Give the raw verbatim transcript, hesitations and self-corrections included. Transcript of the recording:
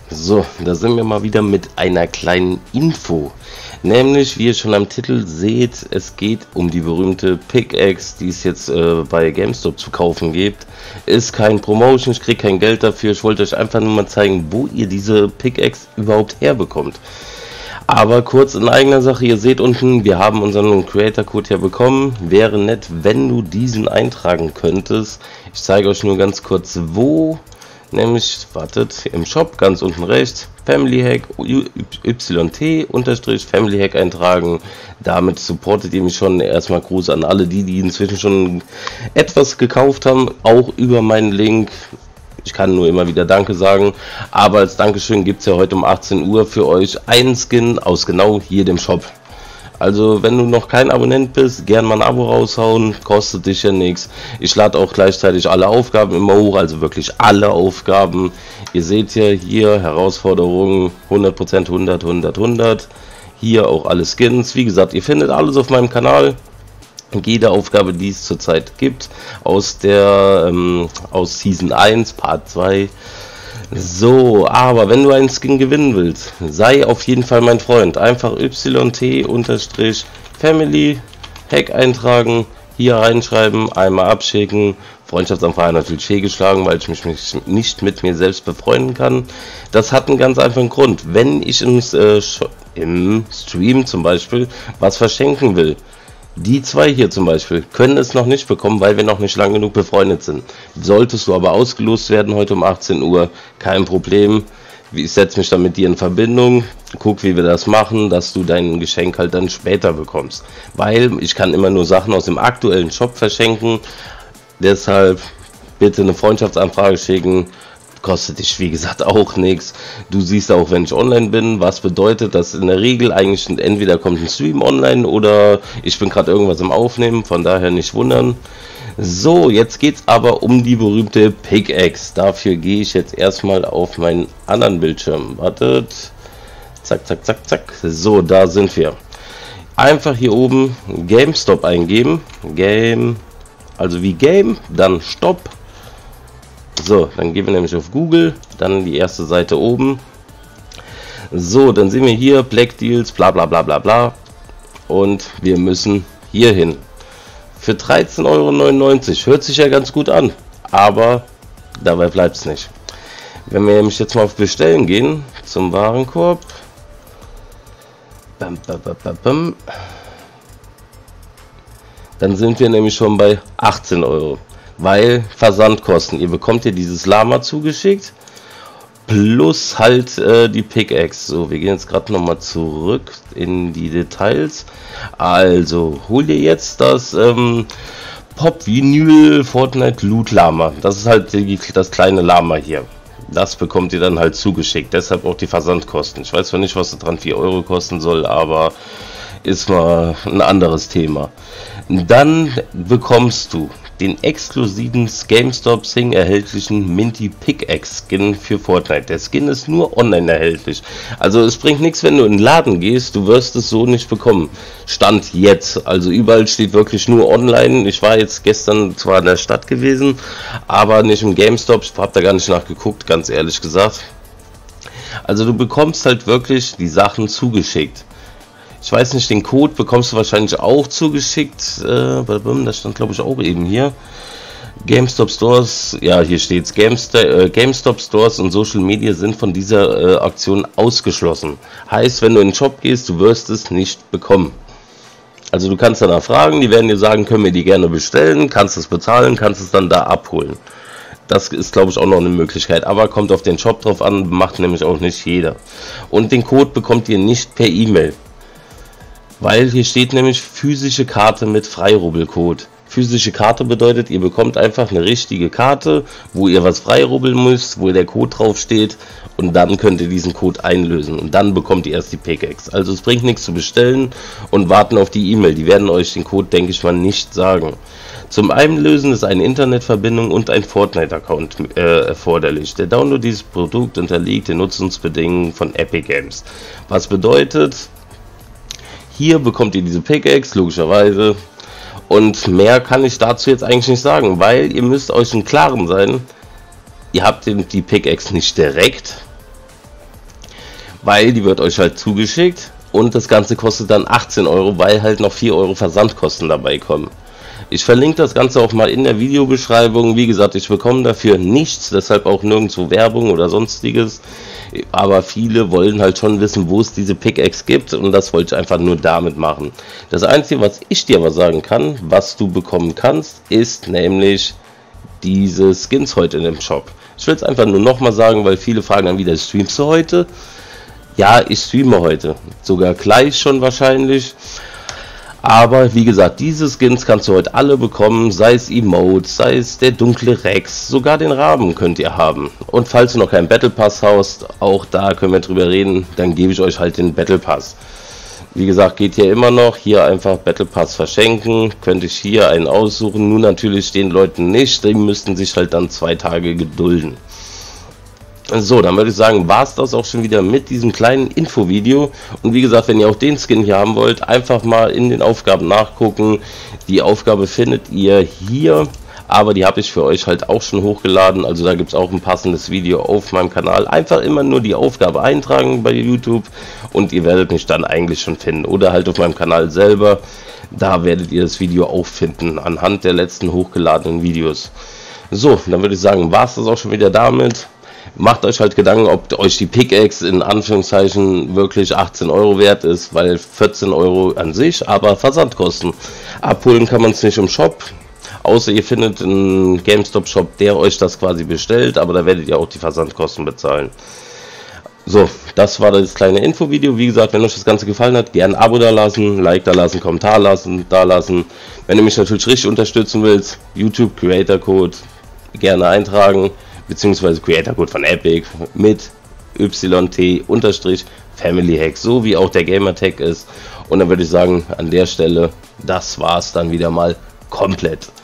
So, da sind wir mal wieder mit einer kleinen Info. Nämlich, wie ihr schon am Titel seht, es geht um die berühmte Pickaxe, die es jetzt äh, bei GameStop zu kaufen gibt. Ist kein Promotion, ich kriege kein Geld dafür. Ich wollte euch einfach nur mal zeigen, wo ihr diese Pickaxe überhaupt herbekommt. Aber kurz in eigener Sache, ihr seht unten, wir haben unseren Creator-Code ja bekommen. Wäre nett, wenn du diesen eintragen könntest. Ich zeige euch nur ganz kurz, wo. Nämlich, wartet, im Shop ganz unten rechts, Family Hack, Y T unterstrich Family Hack eintragen. Damit supportet ihr mich schon. Erstmal Gruß an alle die, die inzwischen schon etwas gekauft haben, auch über meinen Link. Ich kann nur immer wieder Danke sagen, aber als Dankeschön gibt es ja heute um achtzehn Uhr für euch einen Skin aus genau hier dem Shop. Also wenn du noch kein Abonnent bist, gern mal ein Abo raushauen, kostet dich ja nichts. Ich lade auch gleichzeitig alle Aufgaben immer hoch, also wirklich alle Aufgaben. Ihr seht ja hier Herausforderungen hundert Prozent, hundert, hundert, hundert. Hier auch alle Skins. Wie gesagt, ihr findet alles auf meinem Kanal. Jede Aufgabe, die es zurzeit gibt, aus der ähm, aus Season eins, Part zwei. So, aber wenn du einen Skin gewinnen willst, sei auf jeden Fall mein Freund. Einfach Y T unterstrich Family Hack eintragen, hier reinschreiben, einmal abschicken. Freundschaftsanfrage natürlich fehlgeschlagen, weil ich mich nicht mit mir selbst befreunden kann. Das hat einen ganz einfachen Grund. Wenn ich im, äh, im Stream zum Beispiel was verschenken will, die zwei hier zum Beispiel können es noch nicht bekommen, weil wir noch nicht lang genug befreundet sind. Solltest du aber ausgelost werden heute um achtzehn Uhr, kein Problem. Ich setze mich dann mit dir in Verbindung, guck, wie wir das machen, dass du dein Geschenk halt dann später bekommst. Weil ich kann immer nur Sachen aus dem aktuellen Shop verschenken. Deshalb bitte eine Freundschaftsanfrage schicken. Kostet dich wie gesagt auch nichts. Du siehst auch, wenn ich online bin, was bedeutet das in der Regel eigentlich, entweder kommt ein Stream online oder ich bin gerade irgendwas im Aufnehmen, von daher nicht wundern. So, jetzt geht es aber um die berühmte Pickaxe. Dafür gehe ich jetzt erstmal auf meinen anderen Bildschirm. Wartet. Zack, zack, zack, zack. So, da sind wir. Einfach hier oben GameStop eingeben. Game, also wie Game, dann Stop. So, dann gehen wir nämlich auf Google, dann die erste Seite oben. So, dann sehen wir hier Black Deals, bla bla bla bla bla. Und wir müssen hier hin. Für dreizehn Euro neunundneunzig, hört sich ja ganz gut an, aber dabei bleibt es nicht. Wenn wir nämlich jetzt mal auf Bestellen gehen, zum Warenkorb. Bam, bam, bam, bam. Dann sind wir nämlich schon bei achtzehn Euro. Weil Versandkosten, ihr bekommt ja dieses Lama zugeschickt, plus halt äh, die Pickaxe. So, wir gehen jetzt gerade nochmal zurück in die Details. Also, hol dir jetzt das ähm, Pop Vinyl Fortnite Loot Lama. Das ist halt die, das kleine Lama hier. Das bekommt ihr dann halt zugeschickt, deshalb auch die Versandkosten. Ich weiß zwar nicht, was da dran vier Euro kosten soll, aber ist mal ein anderes Thema. Dann bekommst du den exklusiven GameStop Sing erhältlichen Minty Pickaxe Skin für Fortnite. Der Skin ist nur online erhältlich. Also es bringt nichts, wenn du in den Laden gehst, du wirst es so nicht bekommen. Stand jetzt. Also überall steht wirklich nur online. Ich war jetzt gestern zwar in der Stadt gewesen, aber nicht im GameStop. Ich habe da gar nicht nachgeguckt, ganz ehrlich gesagt. Also du bekommst halt wirklich die Sachen zugeschickt. Ich weiß nicht, den Code bekommst du wahrscheinlich auch zugeschickt. Äh, das stand glaube ich auch eben hier. GameStop Stores, ja hier steht's. GameStop, äh, GameStop Stores und Social Media sind von dieser äh, Aktion ausgeschlossen. Heißt, wenn du in den Shop gehst, du wirst es nicht bekommen. Also du kannst danach fragen, die werden dir sagen, können wir die gerne bestellen, kannst es bezahlen, kannst es dann da abholen. Das ist glaube ich auch noch eine Möglichkeit, aber kommt auf den Shop drauf an, macht nämlich auch nicht jeder. Und den Code bekommt ihr nicht per E-Mail. Weil hier steht nämlich physische Karte mit Freirubbelcode. Physische Karte bedeutet, ihr bekommt einfach eine richtige Karte, wo ihr was freirubbeln müsst, wo der Code drauf steht und dann könnt ihr diesen Code einlösen und dann bekommt ihr erst die Pickaxe. Also es bringt nichts zu bestellen und warten auf die E-Mail. Die werden euch den Code, denke ich mal, nicht sagen. Zum Einlösen ist eine Internetverbindung und ein Fortnite-Account äh, erforderlich. Der Download dieses Produkt unterliegt den Nutzungsbedingungen von Epic Games. Was bedeutet, hier bekommt ihr diese Pickaxe, logischerweise. Und mehr kann ich dazu jetzt eigentlich nicht sagen, weil ihr müsst euch im Klaren sein, ihr habt die Pickaxe nicht direkt, weil die wird euch halt zugeschickt und das Ganze kostet dann achtzehn Euro, weil halt noch vier Euro Versandkosten dabei kommen. Ich verlinke das Ganze auch mal in der Videobeschreibung. Wie gesagt, ich bekomme dafür nichts, deshalb auch nirgendwo Werbung oder sonstiges. Aber viele wollen halt schon wissen, wo es diese Pickaxe gibt, und das wollte ich einfach nur damit machen. Das Einzige, was ich dir aber sagen kann, was du bekommen kannst, ist nämlich diese Skins heute in dem Shop. Ich will es einfach nur nochmal sagen, weil viele fragen dann wieder, streamst du heute? Ja, ich streame heute. Sogar gleich schon wahrscheinlich. Aber wie gesagt, diese Skins kannst du heute alle bekommen, sei es Emotes, sei es der dunkle Rex, sogar den Raben könnt ihr haben. Und falls du noch keinen Battle Pass hast, auch da können wir drüber reden, dann gebe ich euch halt den Battle Pass. Wie gesagt, geht hier immer noch, hier einfach Battle Pass verschenken, könnte ich hier einen aussuchen, nun natürlich den Leuten nicht, die müssten sich halt dann zwei Tage gedulden. So, dann würde ich sagen, war es das auch schon wieder mit diesem kleinen Infovideo. Und wie gesagt, wenn ihr auch den Skin hier haben wollt, einfach mal in den Aufgaben nachgucken. Die Aufgabe findet ihr hier, aber die habe ich für euch halt auch schon hochgeladen. Also da gibt es auch ein passendes Video auf meinem Kanal. Einfach immer nur die Aufgabe eintragen bei YouTube und ihr werdet mich dann eigentlich schon finden. Oder halt auf meinem Kanal selber, da werdet ihr das Video auch finden, anhand der letzten hochgeladenen Videos. So, dann würde ich sagen, war es das auch schon wieder damit. Macht euch halt Gedanken, ob euch die Pickaxe in Anführungszeichen wirklich achtzehn Euro wert ist, weil vierzehn Euro an sich, aber Versandkosten. Abholen kann man es nicht im Shop, außer ihr findet einen GameStop-Shop, der euch das quasi bestellt, aber da werdet ihr auch die Versandkosten bezahlen. So, das war das kleine Infovideo. Wie gesagt, wenn euch das Ganze gefallen hat, gerne ein Abo da lassen, Like da lassen, Kommentar lassen, da lassen. Wenn du mich natürlich richtig unterstützen willst, YouTube Creator Code gerne eintragen, beziehungsweise Creator Code von Epic mit Y T Family Hack, so wie auch der Gamertag ist. Und dann würde ich sagen, an der Stelle, das war's dann wieder mal komplett.